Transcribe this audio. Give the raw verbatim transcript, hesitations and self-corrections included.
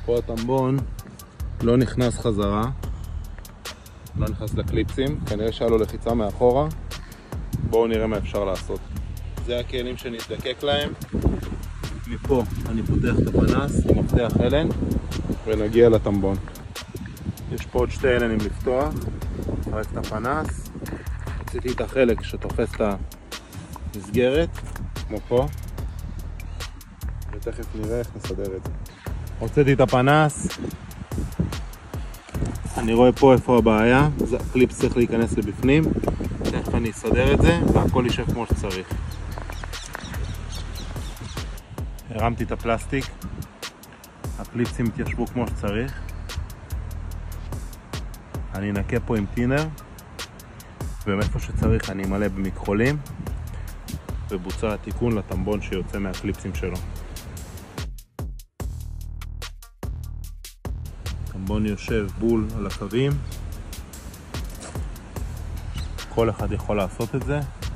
פה הטמבון לא נכנס חזרה, לא נכנס לקליפסים, כנראה שהיה לו לחיצה מאחורה. בואו נראה מה אפשר לעשות. זה הכלים שנזדקק להם. מפה אני פותח את הפנס עם מפתח אלן ונגיע לטמבון. יש פה עוד שתי אלנים לפתוח, נפרק את הפנס. רציתי את החלק שתופס את המסגרת, כמו פה, ותכף נראה איך נסדר את זה. הוצאתי את הפנס, אני רואה פה איפה הבעיה, הקליפס צריך להיכנס לבפנים, תכף אני אסדר את זה והכל יישב כמו שצריך. הרמתי את הפלסטיק, הקליפסים התיישבו כמו שצריך. אני אנקה פה עם טינר, ומאיפה שצריך אני אמלא במכחולים, ובוצע התיקון לטמבון שיוצא מהקליפסים שלו. הטמבון יושב בול על הקווים, כל אחד יכול לעשות את זה.